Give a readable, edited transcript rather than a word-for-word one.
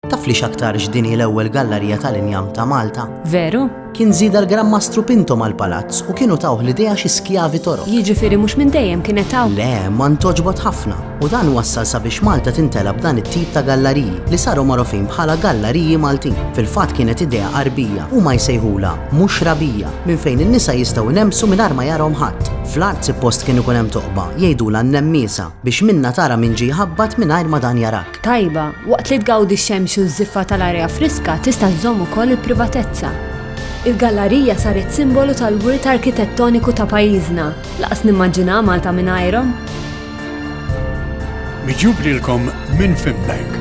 Taf li x'aktar x'dini l-ewwel gallerija tal-injam ta' Malta? Veru? Kien żida l-Gran Mastru Pinto mal-palazz u kienu tawh l-idea xi skjavi toroq. Jiġifieri mhux minn dejjem kienet taw. Le, ma ntoġbot ħafna u dan wassal sabiex Malta tintelab b'dan it-tip ta' galleriji li saru magħrufin bħala galleriji Maltin. Fil-fatt kienet idea qarbija u ma jsejħula mhux rabija minn fejn in-nisa jistgħu nemsu mingħajr ma jarhom ħadd. Fl-art suppost kienu kun hemm toqba jgħidula n-nemmiesa biex minna tara min ġie jħabbat mingħajr ma dan jarak. Tajba, waqt li tgawdi x-xemx u żiffa tal-arja friska tista' żżomm ukoll il-privatezza. Il-gallerija saret simbolu tal-wirt arkitettoniku ta' pajjiżna. Laqas nimmaġina Malta mingħajrhom. Miġjub lilkom minn Finbank.